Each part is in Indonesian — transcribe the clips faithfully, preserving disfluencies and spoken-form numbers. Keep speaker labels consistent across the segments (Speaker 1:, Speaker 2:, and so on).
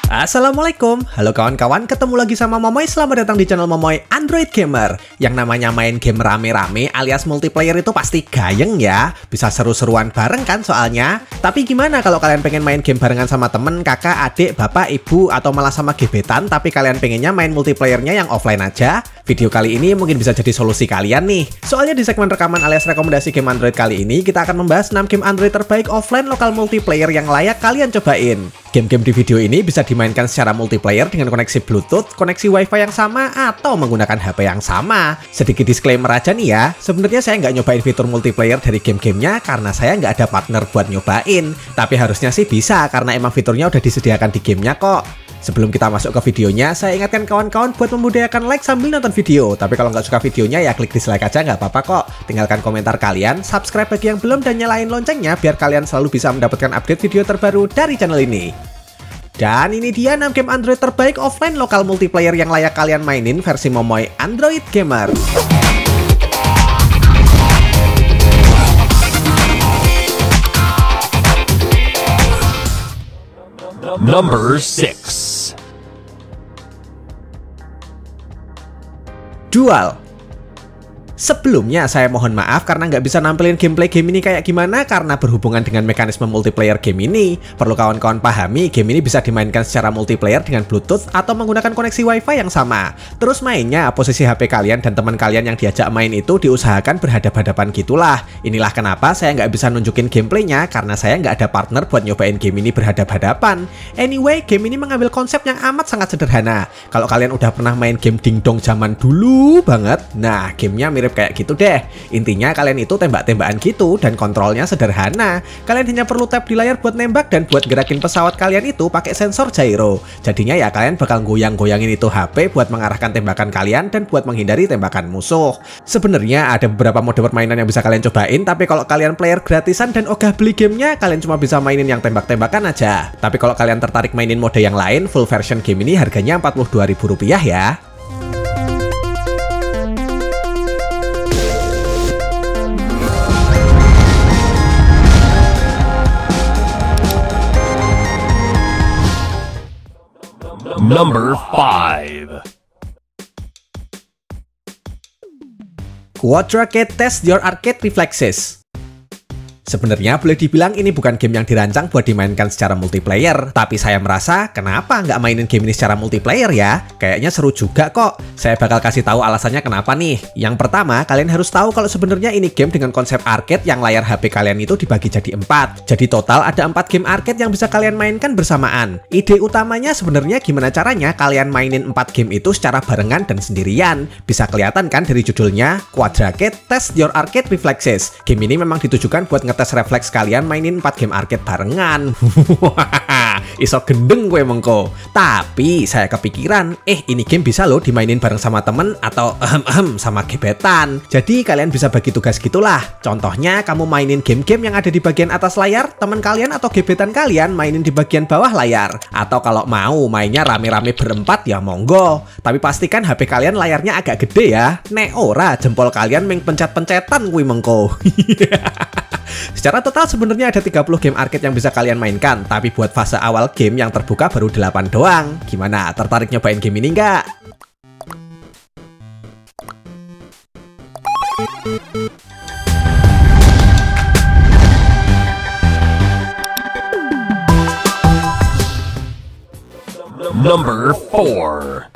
Speaker 1: Assalamualaikum, halo kawan-kawan, ketemu lagi sama Momoy. Selamat datang di channel Momoy Android Gamer. Yang namanya main game rame-rame alias multiplayer itu pasti gayeng ya. Bisa seru-seruan bareng kan soalnya. Tapi gimana kalau kalian pengen main game barengan sama temen, kakak, adik, bapak, ibu, atau malah sama gebetan, tapi kalian pengennya main multiplayernya yang offline aja? Video kali ini mungkin bisa jadi solusi kalian nih. Soalnya di segmen rekaman alias rekomendasi game Android kali ini, kita akan membahas enam game Android terbaik offline lokal multiplayer yang layak kalian cobain. Game-game di video ini bisa dimainkan secara multiplayer dengan koneksi Bluetooth, koneksi Wi-Fi yang sama, atau menggunakan H P yang sama. Sedikit disclaimer aja nih ya, sebenarnya saya nggak nyobain fitur multiplayer dari game-gamenya karena saya nggak ada partner buat nyobain. Tapi harusnya sih bisa karena emang fiturnya udah disediakan di gamenya kok. Sebelum kita masuk ke videonya, saya ingatkan kawan-kawan buat memudayakan like sambil nonton video. Tapi kalau nggak suka videonya ya klik dislike aja, nggak apa-apa kok. Tinggalkan komentar kalian, subscribe bagi yang belum, dan nyalain loncengnya biar kalian selalu bisa mendapatkan update video terbaru dari channel ini. Dan ini dia enam game Android terbaik offline lokal multiplayer yang layak kalian mainin versi Momoy Android Gamer.
Speaker 2: Number six.
Speaker 1: Dual. Sebelumnya saya mohon maaf karena nggak bisa nampilin gameplay game ini kayak gimana karena berhubungan dengan mekanisme multiplayer game ini. Perlu kawan-kawan pahami, game ini bisa dimainkan secara multiplayer dengan Bluetooth atau menggunakan koneksi Wi-Fi yang sama. Terus mainnya, posisi H P kalian dan teman kalian yang diajak main itu diusahakan berhadap-hadapan gitulah. Inilah kenapa saya nggak bisa nunjukin gameplaynya karena saya nggak ada partner buat nyobain game ini berhadap-hadapan. Anyway, game ini mengambil konsep yang amat sangat sederhana. Kalau kalian udah pernah main game dingdong zaman dulu banget, nah gamenya mirip kayak gitu deh. Intinya kalian itu tembak-tembakan gitu dan kontrolnya sederhana. Kalian hanya perlu tap di layar buat nembak dan buat gerakin pesawat kalian itu pakai sensor gyro. Jadinya ya kalian bakal goyang-goyangin itu H P buat mengarahkan tembakan kalian dan buat menghindari tembakan musuh. Sebenarnya ada beberapa mode permainan yang bisa kalian cobain, tapi kalau kalian player gratisan dan ogah beli gamenya, kalian cuma bisa mainin yang tembak-tembakan aja. Tapi kalau kalian tertarik mainin mode yang lain, full version game ini harganya empat puluh dua ribu rupiah ya.
Speaker 2: Number five.
Speaker 1: Quadracade Test Your Arcade Reflexes. Sebenarnya boleh dibilang ini bukan game yang dirancang buat dimainkan secara multiplayer, tapi saya merasa kenapa nggak mainin game ini secara multiplayer ya? Kayaknya seru juga kok. Saya bakal kasih tahu alasannya kenapa nih. Yang pertama, kalian harus tahu kalau sebenarnya ini game dengan konsep arcade yang layar H P kalian itu dibagi jadi empat. Jadi total ada empat game arcade yang bisa kalian mainkan bersamaan. Ide utamanya sebenarnya gimana caranya kalian mainin empat game itu secara barengan dan sendirian. Bisa kelihatan kan dari judulnya, Quadracade Test Your Arcade Reflexes. Game ini memang ditujukan buat tes refleks kalian mainin empat game arcade barengan. Iso gendeng gue mengko. Tapi saya kepikiran, eh ini game bisa loh dimainin bareng sama temen atau ehem-ehem sama gebetan. Jadi kalian bisa bagi tugas gitulah. Contohnya kamu mainin game-game yang ada di bagian atas layar, teman kalian atau gebetan kalian mainin di bagian bawah layar. Atau kalau mau mainnya rame-rame berempat ya monggo. Tapi pastikan H P kalian layarnya agak gede ya. Nek ora jempol kalian meng pencet-pencetan gue mengko. Secara total sebenarnya ada tiga puluh game arcade yang bisa kalian mainkan, tapi buat fase awal game yang terbuka baru delapan doang. Gimana, tertarik nyobain game ini nggak?
Speaker 2: Number four.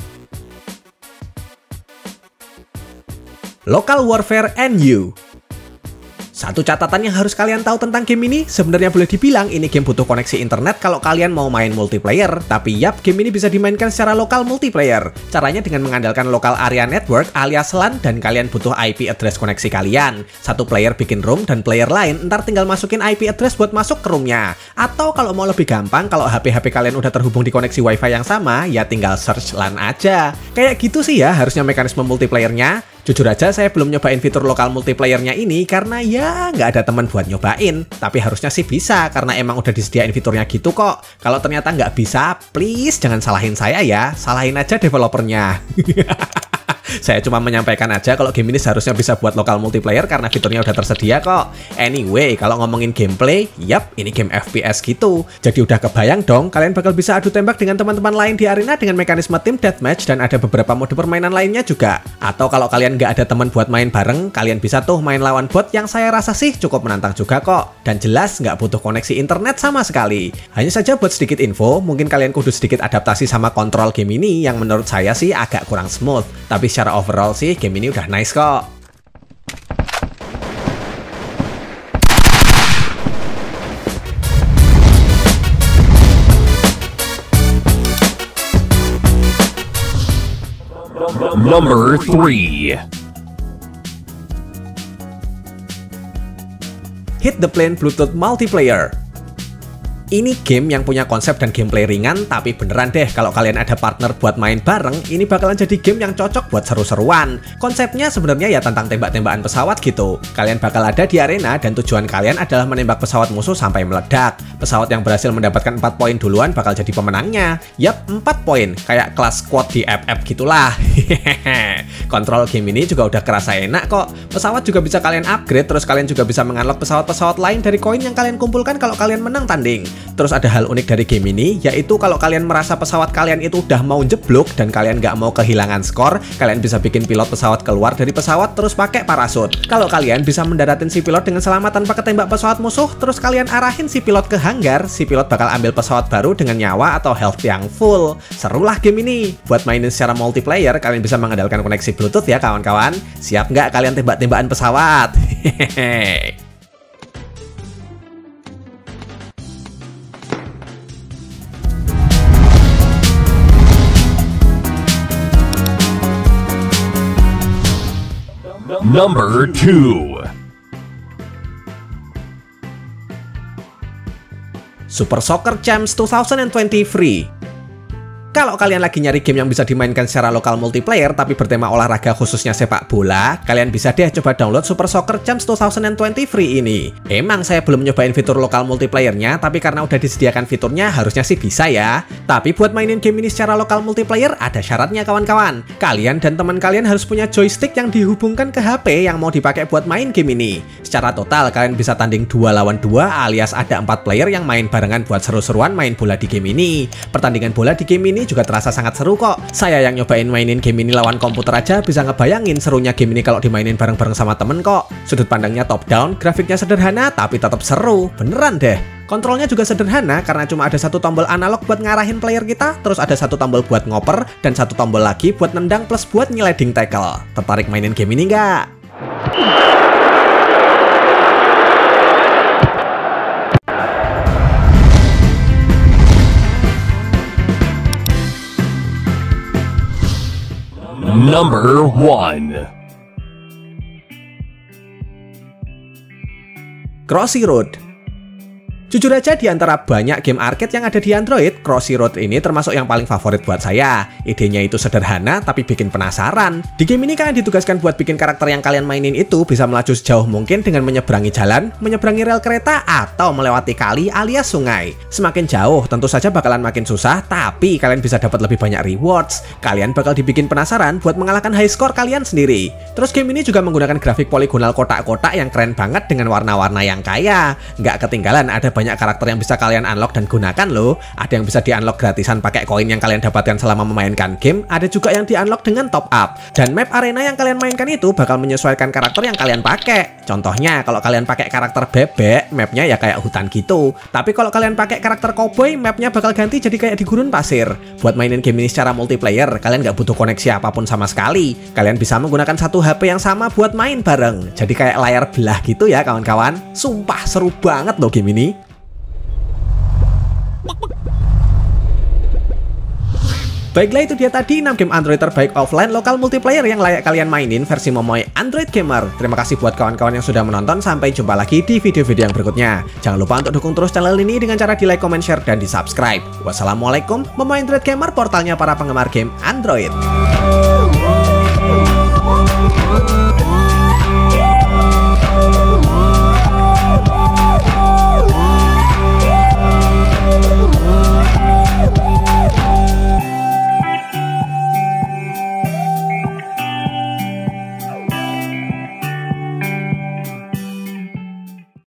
Speaker 1: Local Warfare N U. Satu catatan yang harus kalian tahu tentang game ini, sebenarnya boleh dibilang ini game butuh koneksi internet kalau kalian mau main multiplayer. Tapi yap, game ini bisa dimainkan secara lokal multiplayer. Caranya dengan mengandalkan local area network alias LAN dan kalian butuh I P address koneksi kalian. Satu player bikin room dan player lain ntar tinggal masukin I P address buat masuk ke roomnya. Atau kalau mau lebih gampang, kalau H P-H P kalian udah terhubung di koneksi Wi-Fi yang sama, ya tinggal search LAN aja. Kayak gitu sih ya harusnya mekanisme multiplayernya. Jujur aja saya belum nyobain fitur lokal multiplayernya ini karena ya nggak ada teman buat nyobain. Tapi harusnya sih bisa karena emang udah disediain fiturnya gitu kok. Kalau ternyata nggak bisa, please jangan salahin saya ya. Salahin aja developernya. Saya cuma menyampaikan aja kalau game ini seharusnya bisa buat lokal multiplayer karena fiturnya udah tersedia kok. Anyway, kalau ngomongin gameplay, yap, ini game F P S gitu. Jadi udah kebayang dong, kalian bakal bisa adu tembak dengan teman-teman lain di arena dengan mekanisme team deathmatch dan ada beberapa mode permainan lainnya juga. Atau kalau kalian nggak ada teman buat main bareng, kalian bisa tuh main lawan bot yang saya rasa sih cukup menantang juga kok. Dan jelas nggak butuh koneksi internet sama sekali. Hanya saja buat sedikit info, mungkin kalian kudu sedikit adaptasi sama kontrol game ini yang menurut saya sih agak kurang smooth. Tapi secara overall sih game ini udah nice kok.
Speaker 2: Number three.
Speaker 1: Hit the Plane Bluetooth Multiplayer. Ini game yang punya konsep dan gameplay ringan, tapi beneran deh kalau kalian ada partner buat main bareng, ini bakalan jadi game yang cocok buat seru-seruan. Konsepnya sebenarnya ya tentang tembak-tembakan pesawat gitu. Kalian bakal ada di arena dan tujuan kalian adalah menembak pesawat musuh sampai meledak. Pesawat yang berhasil mendapatkan empat poin duluan bakal jadi pemenangnya. Yap, empat poin, kayak kelas squad di F F gitulah. Kontrol game ini juga udah kerasa enak kok. Pesawat juga bisa kalian upgrade, terus kalian juga bisa mengunlock pesawat-pesawat lain dari koin yang kalian kumpulkan kalau kalian menang tanding. Terus ada hal unik dari game ini, yaitu kalau kalian merasa pesawat kalian itu udah mau jeblok dan kalian nggak mau kehilangan skor, kalian bisa bikin pilot pesawat keluar dari pesawat terus pakai parasut. Kalau kalian bisa mendaratin si pilot dengan selamat tanpa ketembak pesawat musuh, terus kalian arahin si pilot ke hanggar, si pilot bakal ambil pesawat baru dengan nyawa atau health yang full. Serulah game ini. Buat mainin secara multiplayer, kalian bisa mengandalkan koneksi Bluetooth ya kawan-kawan. Siap nggak kalian tembak-tembakan pesawat? Hehehe.
Speaker 2: Number two.
Speaker 1: Super Soccer Champs dua ribu dua puluh Free. Kalau kalian lagi nyari game yang bisa dimainkan secara lokal multiplayer tapi bertema olahraga khususnya sepak bola, kalian bisa deh coba download Super Soccer Champs dua ribu dua puluh Free ini. Emang saya belum nyobain fitur lokal multiplayernya, tapi karena udah disediakan fiturnya harusnya sih bisa ya. Tapi buat mainin game ini secara lokal multiplayer ada syaratnya kawan-kawan. Kalian dan teman kalian harus punya joystick yang dihubungkan ke H P yang mau dipakai buat main game ini. Secara total kalian bisa tanding dua lawan dua alias ada empat player yang main barengan buat seru-seruan main bola di game ini. Pertandingan bola di game ini juga terasa sangat seru kok. Saya yang nyobain mainin game ini lawan komputer aja bisa ngebayangin serunya game ini kalau dimainin bareng-bareng sama temen kok. Sudut pandangnya top down, grafiknya sederhana tapi tetap seru. Beneran deh. Kontrolnya juga sederhana karena cuma ada satu tombol analog buat ngarahin player kita, terus ada satu tombol buat ngoper, dan satu tombol lagi buat nendang plus buat nyeleding tackle. Tertarik mainin game ini nggak?
Speaker 2: Number one.
Speaker 1: Crossy Road. Jujur aja di antara banyak game arcade yang ada di Android, Crossy Road ini termasuk yang paling favorit buat saya. Idenya itu sederhana tapi bikin penasaran. Di game ini kalian ditugaskan buat bikin karakter yang kalian mainin itu bisa melaju sejauh mungkin dengan menyeberangi jalan, menyeberangi rel kereta, atau melewati kali alias sungai. Semakin jauh tentu saja bakalan makin susah, tapi kalian bisa dapat lebih banyak rewards. Kalian bakal dibikin penasaran buat mengalahkan high score kalian sendiri. Terus game ini juga menggunakan grafik poligonal kotak-kotak yang keren banget dengan warna-warna yang kaya. Nggak ketinggalan ada banyak karakter yang bisa kalian unlock dan gunakan loh. Ada yang bisa di-unlock gratisan pakai koin yang kalian dapatkan selama memainkan game, ada juga yang di-unlock dengan top up. Dan map arena yang kalian mainkan itu bakal menyesuaikan karakter yang kalian pakai. Contohnya kalau kalian pakai karakter bebek, mapnya ya kayak hutan gitu. Tapi kalau kalian pakai karakter cowboy, mapnya bakal ganti jadi kayak di gurun pasir. Buat mainin game ini secara multiplayer, kalian nggak butuh koneksi apapun sama sekali. Kalian bisa menggunakan satu H P yang sama buat main bareng. Jadi kayak layar belah gitu ya kawan-kawan. Sumpah seru banget loh game ini. Baiklah, itu dia tadi enam game Android terbaik offline lokal multiplayer yang layak kalian mainin versi Momoy Android Gamer. Terima kasih buat kawan-kawan yang sudah menonton. Sampai jumpa lagi di video-video yang berikutnya. Jangan lupa untuk dukung terus channel ini dengan cara di like, comment, share, dan di subscribe. Wassalamualaikum, Momoy Android Gamer, portalnya para penggemar game Android.